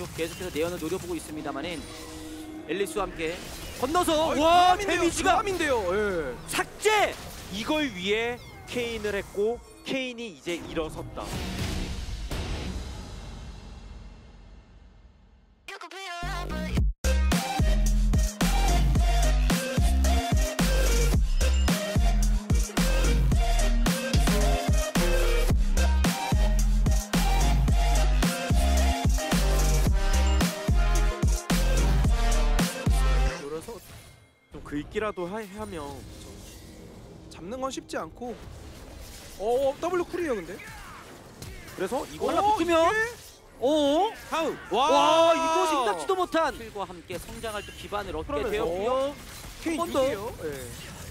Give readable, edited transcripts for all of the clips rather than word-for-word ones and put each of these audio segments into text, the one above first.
쪽 계속해서 내연을 노려보고 있습니다만은 앨리스와 함께 건너서 와 와 데미지가 인데요. 예. 삭제! 이걸 위해 케인을 했고 케인이 이제 일어섰다. 좀 긁기라도 하면 잡는 건 쉽지 않고. W 쿨이에요 근데. 그래서 이거 올라붙으면 오! 하우 와 이거 생각지도 못한 킬과 함께 성장할 또 기반을 얻게 그러면서 되었고요. 케인 한 번 더. 위기예요. 예.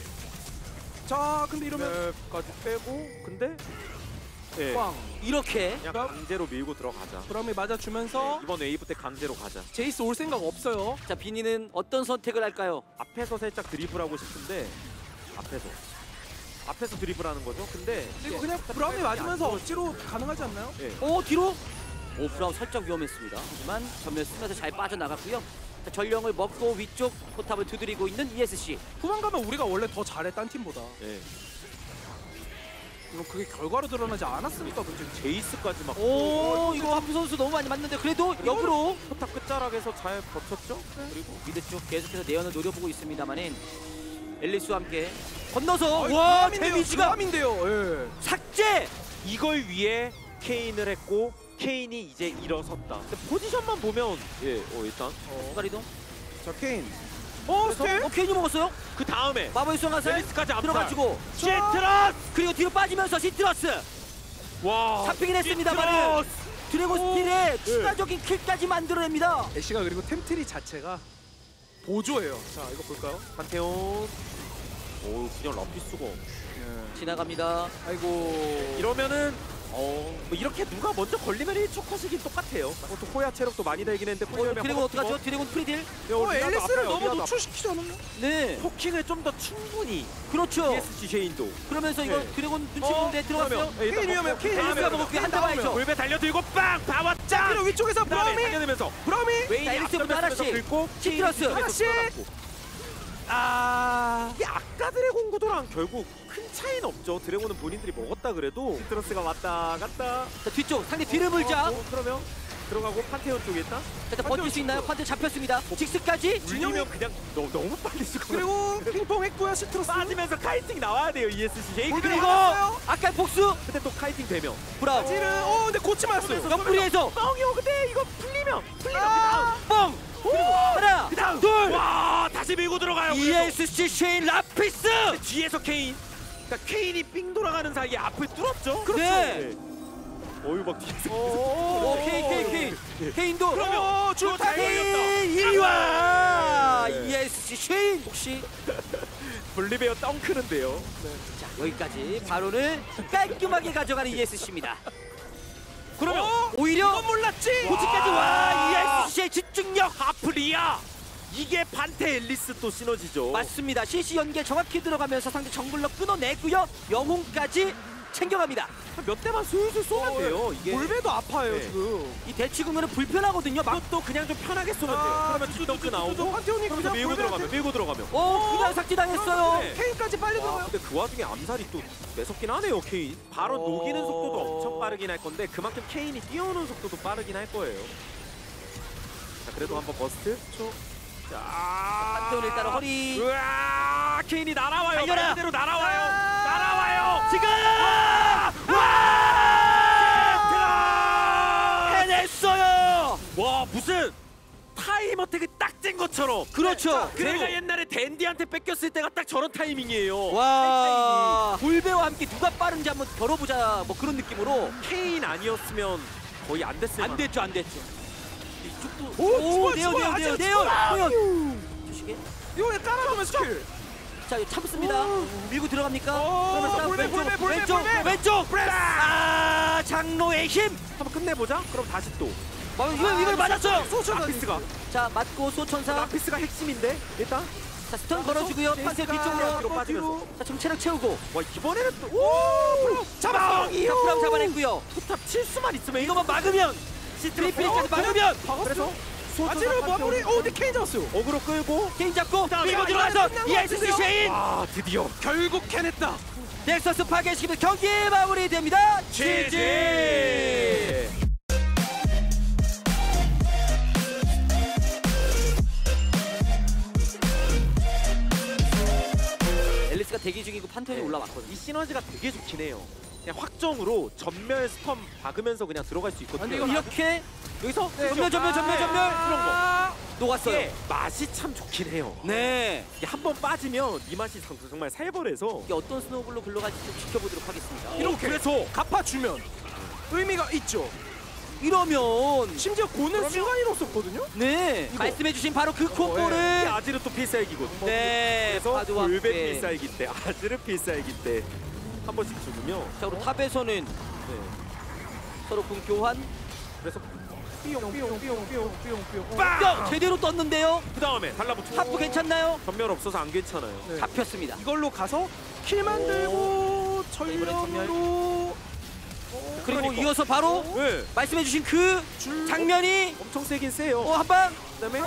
자 근데 이러면 까지 빼고 근데 예 꽝. 이렇게 그냥 강제로 밀고 들어가자. 브라움이 맞아주면서 이번 웨이브 때 강제로 가자. 제이스 올 생각 없어요. 자 비니는 어떤 선택을 할까요? 앞에서 살짝 드리블하고 싶은데 앞에서 드리블하는 거죠. 근데 그리고 그냥 브라움이 맞으면서 억지로 가능하지 않나요? 예. 오 뒤로 오 브라운 살짝 위험했습니다. 하지만 전면 쓰면서 잘 빠져나갔고요. 자, 전령을 먹고 위쪽 포탑을 두드리고 있는 ESC. 후반 가면 우리가 원래 더 잘해 딴 팀보다. 예. 물론 그게 결과로 드러나지 않았으니까 문제지. 제이스까지 막 오 이거 하프 선수 너무 많이 맞는데 그래도 역으로 포탑 끝자락에서 잘 버텼죠. 그리고 미드 쪽 계속해서 내연을 노려보고 있습니다만은 앨리스와 함께 건너서 아이, 와 브라움인데요, 데미지가 브라움인데요. 예. 삭제! 이걸 위해 케인을 했고 케인이 이제 일어섰다. 근데 포지션만 보면 일단 순간이동. 자 케인. 그래서 케인이 먹었어요. 그 다음에 마법의 수강화살 앨리스까지 암살. 들어가지고 시트러스 그리고 뒤로 빠지면서 시트러스 와 잡히긴 했습니다만은 드래곤 스틸에 추가적인 킬까지 만들어냅니다. 애쉬가 그리고 템트리 자체가 보조예요. 자 이거 볼까요? 판테온 오 그냥 라피스고 예. 지나갑니다. 아이고. 이러면은 뭐 이렇게 누가 먼저 걸리면 1초 컷이긴 똑같아요. 또 호야 체력도 많이 되긴 했는데 드래곤 어떡하죠? 드래곤 프리딜? 앨리스를 너무 노출시키지 않았나? 네 포킹을 좀 더 충분히 그렇죠. ESC 쉐인도 그러면서 이거 네. 드래곤 눈치 보는데 들어갔어요. 케인 위험해요. 케인 앨리스가 먹었고요. 한 대 봐야죠. 골배 달려들고 빵! 바왔짱! 그리고 위쪽에서 그다음에 브라움이 달려들면서 브라움이 웨인이 자, 앨리스부터 앞서면서 하나씩. 긁고 시트러스. 하나씩. 이게 아까 드래곤 구도랑 결국 큰 차이는 없죠. 드래곤은 본인들이 먹었다 그래도 시트러스가 왔다 갔다. 자 뒤쪽 상대 뒤를 물자. 그러면 들어가고 판테온 쪽에 있다. 자 버틸 수 있나요? 판테 잡혔습니다. 직스까지. 울리면 그냥 너무 빨리 죽어. 그리고 핑퐁 했고요. 시트러스 빠지면서 카이팅 나와야 돼요. ESC 쉐인. 그리고 아까 복수 근데 또 카이팅 되면 브라운 근데 고치 맞았어요. 옆구리에서 뻥이요. 근데 이거 풀리면 뻥 하나 둘 와 다시 밀고 들어가요. ESC 쉐인 라피스. 뒤에서 케인. 그러니까 케인이 삥 돌아가는 사이에 앞을 뚫었죠. 그렇죠. 네. 어유 막 뒤에서. 오 케인 케인도 그러면 좋다. 케인 이리 와. 네. ESC 쉐인 혹시 볼리베어 덩크는데요. 자 여기까지 바로는 깔끔하게 가져가는 ESC입니다. 그러면 오히려 이건 몰랐지. 고치까지 와 ESC의 집중력. 아프리아. 이게 판테 앨리스 또 시너지죠. 맞습니다. CC 연계 정확히 들어가면서 상대 정글러 끊어내고요. 영웅까지 챙겨갑니다. 몇 대만 슬슬 쏘면 돼요. 이게 골배도 아파요 네. 지금. 이 대치 구면은 불편하거든요. 막 또 그냥 좀 편하게 쏘면 돼요. 그러면 뒷덩크 나오고 판테온이 그러면서 그냥 밀고 들어가면 밀고 들어가면. 그냥 삭제당했어요. 네. 케인까지 빨리 와, 들어가요. 근데 그 와중에 암살이 또 매섭긴 하네요. 케인. 바로 녹이는 속도도 엄청 빠르긴 할 건데 그만큼 케인이 뛰어오는 속도도 빠르긴 할 거예요. 자 그래도 한번 버스트. 자 판테온 일단 허리. 우와 케인이 날아와요. 달려라. 말 그대로 날아와요. 날아와요. 지금 해냈어요. 와 무슨 타임 어택이 딱 찐 것처럼. 그렇죠. 제가 옛날에 댄디한테 뺏겼을 때가 딱 저런 타이밍이에요. 와 골배와 함께 누가 빠른지 한번 겨뤄보자 뭐 그런 느낌으로. 케인 아니었으면 거의 안 됐을 안 됐죠 안 됐죠. 이쪽도 오, 네요 죽어요, 네요 아직 네요 죽어요. 네요. 주시게. 이거 왜 따라가면 스킬. 자 이거 참습니다. 밀고 들어갑니까? 그러면서 볼배. 왼쪽 장로의 힘. 한번 끝내보자. 그럼 다시 또 이걸 맞았어요. 라피스가 자 맞고 소천사. 라피스가 핵심인데 일단 자 스턴 걸어주고요. 판테 뒤쪽으로. 뒤로 빠지면서 자 지금 체력 채우고. 와 이번에는 또 잡았어. 자 브라움 잡아냈고요. 포탑 칠 수만 있으면 이거만 막으면 트리플까지 막으면 그래서 아지르 마무리. 근데 케인 잡았어요. 어그로 끌고 게임 잡고 그다음에 밀고 들어가서 끝난 거 ESC 같은데요? 쉐인 아 드디어 결국 캐냈다. 넥서스 파괴시키면 경기 마무리됩니다. GG. 앨리스가 대기 중이고 판테온이 올라왔거든요. 이 시너지가 되게 좋긴 해요. 그냥 확정으로 전멸 스톰 박으면서 그냥 들어갈 수 있거든요. 아니, 이거 이렇게 여기서 전멸 이런 거 녹았어요. 이게 맛이 참 좋긴 해요. 네. 이게 한 번 빠지면 이 맛이 정말 살벌해서 이게 어떤 스노우볼로 굴러갈지 좀 지켜보도록 하겠습니다. 이렇게 그래서 갚아주면 의미가 있죠. 이러면 심지어 고는 순간 잃었었거든요. 네 이거. 말씀해주신 바로 그 이 콤보를 아지르 또 필살기거든요. 네 그래서 파두와 골뱅 함께. 필살기 때 아지르 필살기 때 한 번씩 죽으면 자 그리고 탑에서는 네. 서로 궁 교환 그래서 삐용. 뿅! 제대로 떴는데요. 그 다음에 달라붙고 탑부 괜찮나요? 전멸 없어서 안 괜찮아요. 네. 잡혔습니다. 이걸로 가서 킬 만들고 이번엔 전령으로 그리고 그러니까. 이어서 바로 네. 말씀해주신 그 장면이 엄청 세긴 세요. 한방 그다음에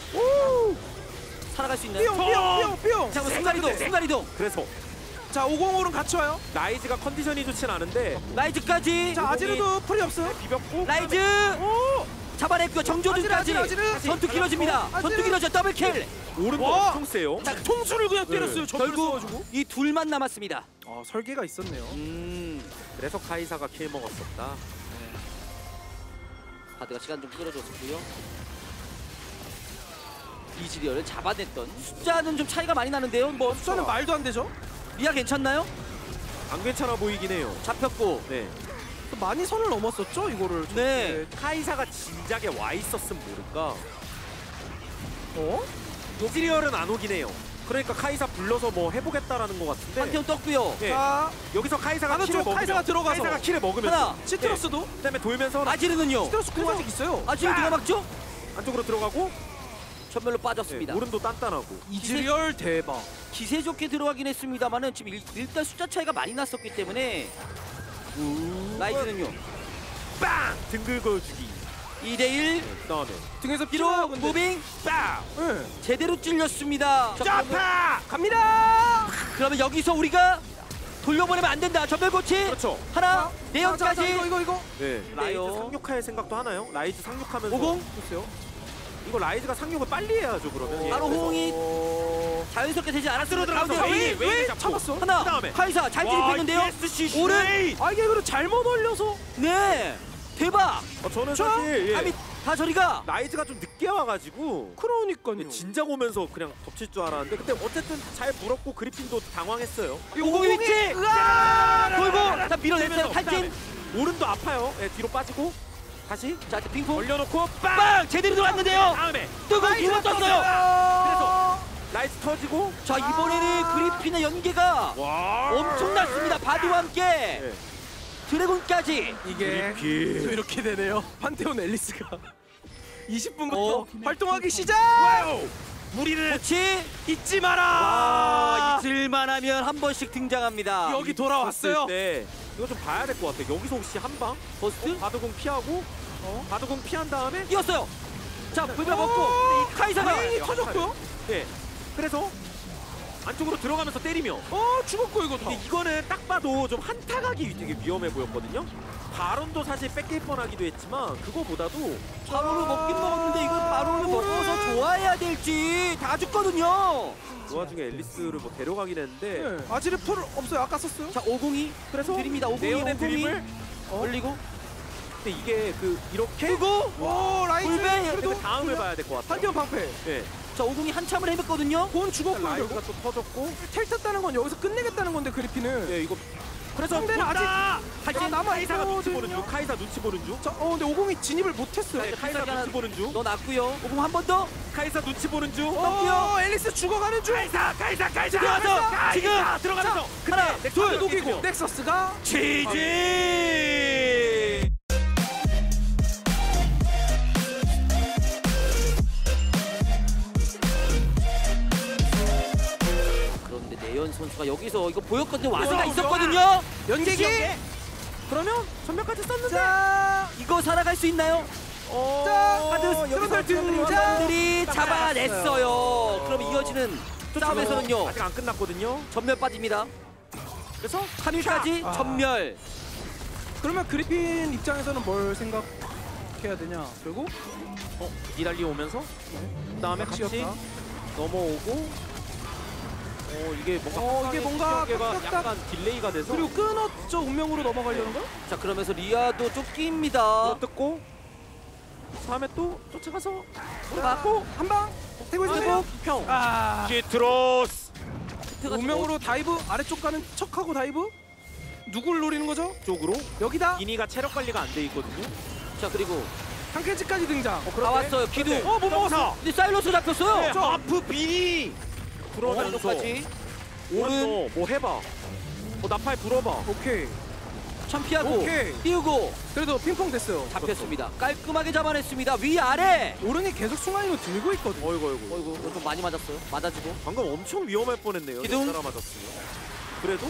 살아갈 수 있나요? 삐용. 자 순간이동 순간이동 그래서 자 505는 같이 와요. 라이즈가 컨디션이 좋진 않은데 라이즈까지 자 아지르도 풀이 없어요. 비볐고 라이즈 오. 잡아냈고요. 정조준까지 아지르. 전투 길어집니다. 아지르. 전투 길어져 더블킬. 오른도 와. 엄청 세요. 자 통수를 그냥 네. 때렸어요. 결국 이 둘만 남았습니다. 아 설계가 있었네요. 그래서 카이사가 킬 먹었었다. 바드가 시간 좀 끌어줬고요. 이즈리얼을 잡아냈던 숫자는 좀 차이가 많이 나는데요. 뭐 숫자는 말도 안 되죠. 리아 괜찮나요? 안 괜찮아 보이긴 해요. 잡혔고 네. 또 많이 선을 넘었었죠 이거를. 네. 카이사가 진작에 와 있었으면 모를까. 어? 이즈리얼은 안 오긴 해요. 그러니까 카이사 불러서 뭐 해보겠다라는 것 같은데. 판테온 떴고요. 네. 자 여기서 카이사가 하나 킬을 쪽 먹으면 카이사가 들어가서. 카이사가 킬을 먹으면 하나. 시트러스도 그다음에 돌면서 아지르는요. 시트러스 공 아직 있어요. 아지르 누가 막죠? 안쪽으로 들어가고 전멸로 네, 빠졌습니다. 오른도 단단하고. 이즈리얼 대박. 기세 좋게 들어가긴 했습니다만은 지금 일단 숫자 차이가 많이 났었기 때문에 라이즈는요. 빵! 등 긁어주기. 2대1 그다음에 등에서 뒤로 피로 근데. 무빙 빵! 네. 제대로 찔렸습니다. 점파! 갑니다. 그러면 여기서 우리가 돌려보내면 안 된다. 전멸 고치 그렇죠. 하나 자, 내연까지 이거. 네. 라이즈 그래요. 상륙할 생각도 하나요? 라이즈 상륙하면서 50 글쎄요. 이거 라이즈가 상륙을 빨리 해야죠 그러면. 바로 그래서 호응이 어... 자연스럽게 되지 않았으로 들어가서 들어가서 웨이 왜 잡았어? 하나 그다음에. 카이사 잘 와, 진입했는데요. ESC 오른 아 이게 그걸 잘못 올려서. 네 대박. 저는 저? 사실 예, 아미 다 저리가 라이즈가 좀 늦게 와가지고 그러니까요. 진작 오면서 그냥 덮칠 줄 알았는데 근데 어쨌든 잘 물었고 그리핀도 당황했어요. 오공이 위치 으아! 돌고 다 밀어냈어요. 그다음에 탈진 오른도 아파요. 예, 뒤로 빠지고 다시 자 핑퐁 올려놓고 빵! 빵 제대로 들어왔는데요. 다음에 뜨거운 두번 떴어요. 그래서 라이즈 터지고 자 이번에는 그리핀의 연계가 와 엄청났습니다. 바드와 함께 네. 이게 드래곤까지 또 그리핀 이렇게 되네요. 판테온 앨리스가 20분부터 어. 활동하기 시작. 와우! 무리를 그렇지. 잊지 마라. 와 잊을만 하면 한 번씩 등장합니다. 여기 돌아왔어요. 때 이거 좀 봐야 될 것 같아. 여기서 혹시 한 방? 버스트 바드공 피하고 바드공 피한 다음에 뛰었어요. 자 불발 먹고 오! 카이사가 다행히 터졌고요. 네. 그래서 안쪽으로 들어가면서 때리며 죽었고 이거 다. 근데 이거는 딱 봐도 좀 한타각이 되게 위험해 보였거든요. 바론도 사실 뺏길 뻔하기도 했지만 그거보다도 바로를 먹긴 먹었는데 이걸 바로를 먹어서 좋아해야 될지 다 죽거든요. 그 와중에 앨리스를 뭐 데려가긴 했는데 네. 아지르 풀 없어요. 아까 썼어요. 자 502 그래서 드립니다. 502 네온의 502 드림을 올리고 근데 이게 그 이렇게 그리고 오 라이즈. 불배! 그래도 근데 다음을 봐야 될 것 같아요. 판테온 방패. 네. 자 502 한참을 헤맸거든요. 본 죽었고 라이즈가 결국. 또 터졌고 텔 탔다는 건 여기서 끝내겠다는 건데 그리핀은. 네 이거 그래서 상대는 아직 하지만 남아 카이사가 눈치 보는 있거든요. 중 카이사 눈치 보는 중 자, 근데 50이 진입을 못했어요. 네, 카이사 하나 눈치 보는 중 너 났고요. 50 한 번 더. 카이사 눈치 보는 중 앨리스 죽어가는 중. 카이사 들어가서 지금 들어가면서 하나 둘 녹이고 넥서스가 지지. 그런데 내연 선수가 여기서 이거 보였거든요. 와서가 우와, 있었거든요. 연계기. 그러면 전멸까지 썼는데. 자, 이거 살아갈 수 있나요? 자, 여기서 들이 잡아냈어요. 그럼 이어지는 싸움에서는요. 아직 안 끝났거든요. 전멸 빠집니다. 그래서 3위까지 아. 전멸. 그러면 그리핀 입장에서는 뭘 생각해야 되냐? 결국 니달리 오면서 그다음에 같이 낚시였다. 넘어오고. 이게 뭔가 이게 뭔가 가 깍깍깍. 약간 딜레이가 돼서 그리고 끊었죠. 운명으로 넘어가려는 거? 자, 그러면서 리아도 쫓깁니다. 뜯고 다음에 또 쫓아가서 맞고 한 방. 태고 있어요. 회복. 평. 아, 키트로스 운명으로 다이브 아래쪽 가는 척하고 다이브. 누굴 노리는 거죠? 쪽으로 여기다. 이니가 체력 관리가 안 돼 있거든요. 자, 그리고 한캐치까지 등장. 다 왔어요. 기둥. 못 먹었어. 근데 사일러스 잡혔어요. 네, 하프 비니 들어가면서 오른쪽까지 오른 뭐 해봐. 나팔 불어봐. 오케이. 참피하고 오케이. 띄우고 그래도 핑퐁 됐어요. 잡혔습니다. 깔끔하게 잡아냈습니다. 위아래. 오른이 계속 순간이로 들고 있거든. 어이구. 어이구, 좀 많이 맞았어요. 맞아주고. 방금 엄청 위험할 뻔했네요. 기둥. 따라 맞았으면. 그래도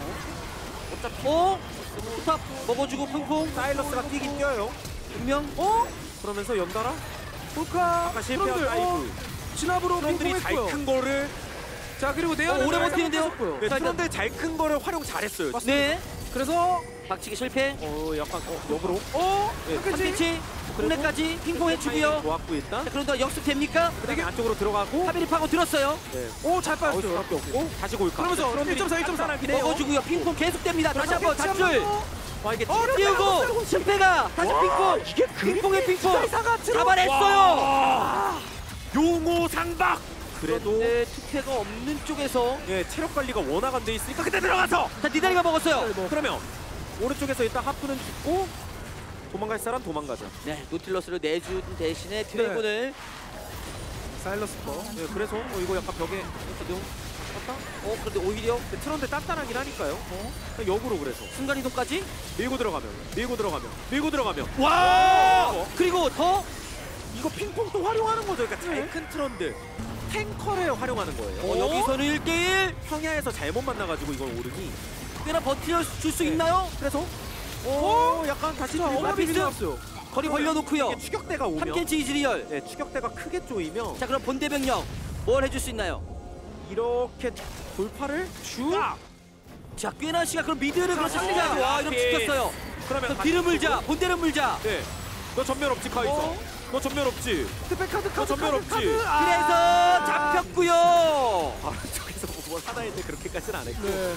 포탑 먹어주고 퐁퐁. 사일러스가 뛰긴 뛰어요. 분명. 그러면서 연달아 볼카. 아까 실패한 트런들, 다이브. 진압으로 트런들이 잘 핑퐁했고요. 큰 거를 자, 그리고 네온 오래 버티는데요? 네, 자, 일단- 트런들 잘 큰 거를 활용 잘했어요. 네. 그래서 박치기 실패. 약간 역으로. 한캐치. 한대치. 국내까지 핑퐁 해주고요. 좋았고 일단. 자, 그런데 역습 됩니까? 그다음에 안쪽으로 들어가고. 하비리 파고 들었어요. 네. 잘 나올 빠졌어요. 수밖에 없고 다시 골카. 그러면서 트런들이 1.4. 간단하긴 해요. 먹어주고요. 핑퐁 계속됩니다. 다시 한번 캐치 단줄. 더. 와 이게 띄우고 실패가 다시 핑퐁. 이게 핑퐁의 핑퐁. 사가 잡아냈어요. 용호 상박. 그래도 네, 특혜가 없는 쪽에서 예 체력 관리가 워낙 안 돼 있으니까 그때 들어가서. 자, 니다리가 먹었어요. 그러면 오른쪽에서 일단 하프는 죽고 도망갈 사람 도망가자. 네, 노틸러스를 내준 대신에 드래곤을 사일러스 거. 네, 그래서 이거 약간 벽에 기둥. 그런데 오히려 근데 트런데 단단하긴 하니까요. 그냥 역으로 그래서 순간 이동까지. 밀고 들어가면 와! 그리고 더 이거 핑퐁도 활용하는 거죠. 그러니까 잘 큰 트런들 탱커를 활용하는 거예요. 여기서는 1대1 평야에서 잘못 만나가지고 이걸 오르니. 꽤나 버텨줄 수 있나요? 그래서 약간 다시 자, 드리블. 어머니 라피스. 나왔어요. 거리 벌려놓고요. 이게 추격대가 오면 함켄치 이즈리얼. 네, 추격대가 크게 쪼이면 자, 그럼 본대병력 뭘 해줄 수 있나요? 이렇게 돌파를 자, 꽤나 씨가 그럼 미드를 그럼 상대하고 와, 이러면 라피스. 지켰어요. 그러면 그럼 뒤를 물자, 본대를 물자. 네. 너 전멸 없지 카이서. 너 전멸 없지. 스페카드 너 전멸 없지. 그래서 잡혔고요. 아 저기서 뭘 하나 했는데 그렇게까지는 안 했고. 네.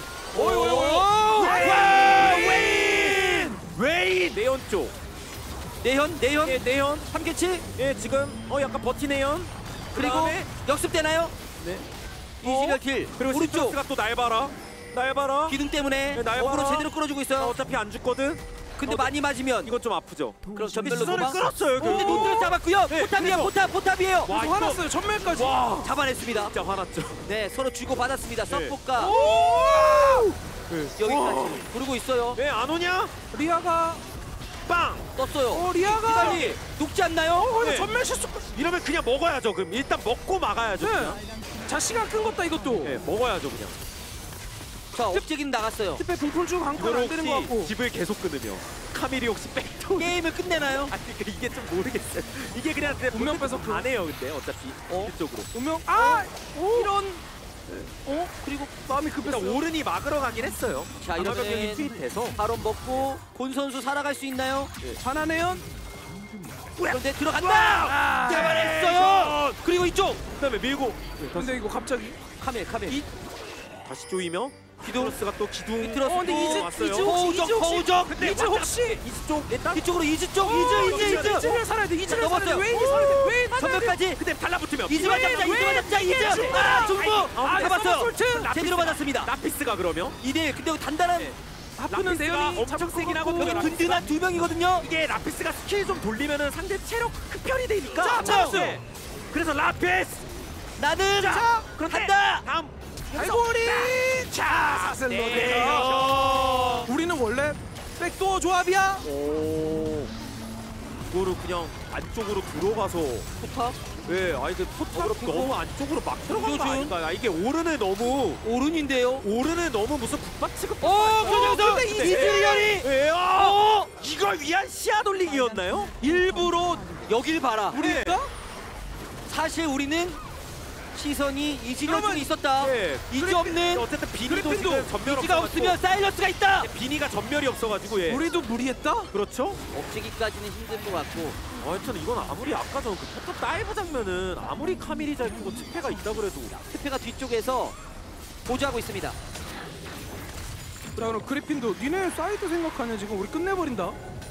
웨인 내연 쪽. 내현. 예, 내연. 함켄치. 예, 지금 약간 버티네연. 그리고 그다음에 역습되나요? 네. 이즈리얼 킬. 그리고 오른쪽 시트러스가 또 날 봐라. 기둥 때문에 네, 날 어그로 봐라. 제대로 끌어주고 있어요. 어차피 안 죽거든. 근데 많이 맞으면 이건 좀 아프죠. 그럼 전멸로 시선을 도망. 끌었어요. 근데 결국. 노트를 잡았고요. 네, 포탑이에요. 그래서. 포탑이에요. 와, 이거- 화났어요. 전멸까지. 와, 잡아냈습니다. 진짜 화났죠. 네, 서로 주고 받았습니다. 서포가 네. 여기까지 부르고 있어요. 왜 안 오냐? 리아가 빵. 떴어요. 리아가 기다리 녹지 않나요? 네. 전멸 실수. 이러면 그냥 먹어야죠. 그럼 일단 먹고 막아야죠. 그냥. 자, 시간 끈 것다 이것도. 네, 먹어야죠 그냥. 자, 옵제기는 나갔어요. 스페 공풀 중 한건 안 되는 것 같고. 집을 계속 끊으며 카밀이 혹시 백도 게임을 끝내나요? 아니 그러니까 이게 좀 모르겠어요. 이게 그냥 운명 뺏어 뺏었고. 안 해요. 근데 어차피 이쪽으로. 운명. 이런. 그리고 마음이 일단 급했어요. 오른이 막으러 가긴 했어요. 자, 방어병력이 이러면 투입돼서 바론 먹고 곤 선수 살아갈 수 있나요? 하나네연. 그런데 들어간다. 잡아냈어요. 그리고 이쪽 그다음에 밀고 근데 이거 갑자기. 카멜 다시 조이며 기둥스가 또 기둥 들었어. 근데 이즈 왔어요. 거우적. 근데 이즈 혹시 이즈 쪽 일단 이쪽으로 이즈 쪽. 이즈. 이즈를 살아야 돼. 이즈를 살아야 돼. 넘었어요. 웨인이 살아야 돼. 웨인. 전멸까지. 근데 달라붙으면 이즈만 잡자. 이즈. 중부. 잡았어요. 제대로 맞았습니다. 라피스가 그러면 2대1. 근데 단단한 하프는 라피스가 내연이 엄청 세긴 하거든요. 여기 든든한 두 명이거든요. 이게 라피스가 스킬 좀 돌리면은 상대 체력 흡혈이 되니까 자, 잡았어요. 네. 그래서 라피스 나는 그런데 간다. 다음 갈고리. 자, 사슬로 네. 우리는 원래 백도어 조합이야. 오 이거를 그냥 안쪽으로 들어가서 포탑 네, 아니 그 포탑으로 너무 안쪽으로 막 들어간 거 조준. 아닌가? 이게 오른에 너무 오른인데요. 오른에 너무 무슨 국밥 취급. 근데 이즈리얼이 이걸 위한 시야 돌리기였나요? 일부러 여길 봐라. 우리가? 사실 우리는 시선이 이즈리얼 그러면- 쪽에 있었다. 네. 이지 없는 어쨌든 비니도 그리핀도 지금 전멸 이지가 없어가지고 없으면 사일러스가 있다. 비니가 전멸이 없어가지고 예. 우리도 무리했다? 그렇죠? 억제기까지는 힘든 것 같고 하여튼 이건 아무리 아까 전 그 포탑 다이브 장면은 아무리 카밀이 잘 뜨고 특패가 있다 그래도 스페가 뒤쪽에서 보조하고 있습니다. 자 그럼 그리핀도 니네 사이드 생각하냐 지금 우리 끝내버린다.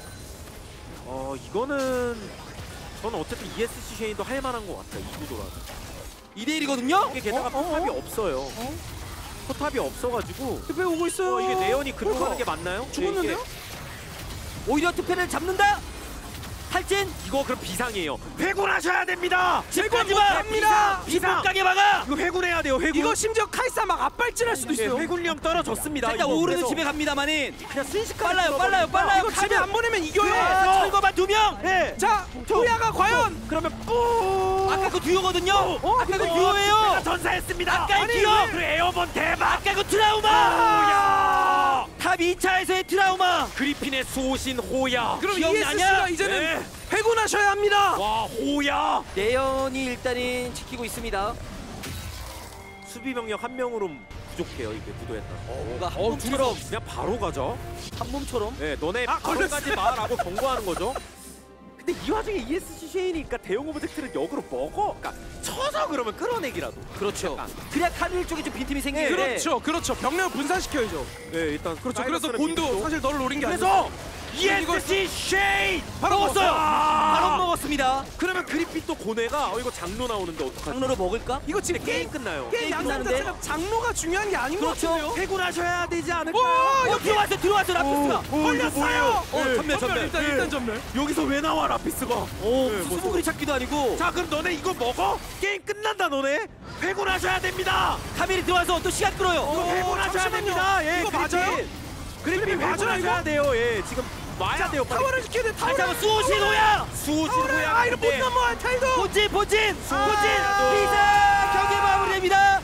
이거는 저는 어쨌든 ESC 쉐인도 할 만한 것 같아요. 이 구도라는. 2대1이거든요. 이게 게다가 포탑이 없어요. 어? 포탑이 없어가지고 스페 오고 있어요. 이게 네온이 글로 가는 게 맞나요? 죽었는데요? 네, 오히려 투패를 잡는다. 탈진 이거 그럼 비상이에요. 회군하셔야 됩니다. 집까지 마. 비상! 비상 가게 막아. 이거 회군해야 돼요. 회군. 이거 심지어 카이사 막 앞발질할 수도 있어요. 회군령 떨어졌습니다. 일단 이거 오르는 그래서 집에 갑니다만은 그냥 순식간에 빨라요. 이거 집에 안 보내면 이겨요. 철거만 2명. 네. 자 토야가 과연 그러면 뿌. 아까 그 듀오거든요. 아까 그 그거 듀오예요. 전사했습니다. 아까 아니, 듀오. 그 에어본 대박. 아까 그 트라우마. 호야. 탑 2차에서의 트라우마. 그리핀의 소신 호야. 그럼 기억나냐? ESC가 이제는 네. 회군하셔야 합니다. 와 호야. 내연이 일단은 지키고 있습니다. 수비 병력 한 명으로 부족해요. 이게 구도에 따라. 뭔가 한 몸처럼 그냥 바로 가죠. 한 몸처럼. 네, 너네 바로 가지 마라고 경고하는 거죠. 근데 이 와중에 ESC 쉐이니까 대형 오브젝트를 역으로 먹어. 그러니까 쳐서 그러면 끌어내기라도. 그렇죠. 약간. 그래야 카밀 쪽에 좀 빈틈이 생기는데. 그렇죠. 병력을 분산시켜야죠. 네, 일단 그렇죠. 그래서 사이러스는 곤도 믿고. 사실 너를 노린 게 아니고. 그래서 ESC 쉐이 바로 먹었어요. 아! 바로 먹었습니다. 그러면 그리핀 또 고뇌가 이거 장로 나오는데 어떡하지? 장로를 먹을까? 이거 지금 게임 끝나요. 게임 게임 양상 끝나는데? 자체가 장로가 중요한 게 아닌 것 그렇죠. 같은데요. 회군하셔야 되지 않을까요? 와, 들어왔어 라피스가. 걸렸어요. 전멸. 일단 전멸. 여기서 왜 나와 라피스가? 오, 네, 수수무그리 찾기도 아니고. 자 그럼 너네 이거 먹어? 게임 끝난다 너네. 회군하셔야 됩니다. 카밀이 들어와서 또 시간 끌어요. 이거 회군하셔야 잠시만요. 됩니다. 예, 이거 그리핀. 맞아요? 그리핀 맞아요, 회군하셔야 이거? 돼요. 예, 지금 와야 돼요. 빨리. 타워를 지켜야 돼. 다시 타워를. 한번 수호신호야. 수호지호야. 아, 이거 못 넘어. 타이도. 본진. 비상 아. 경기 마무리됩니다.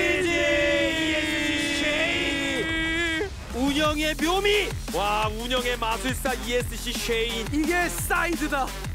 GG. 운영의 묘미. 와 운영의 마술사 ESC 쉐인. 이게 사이드다.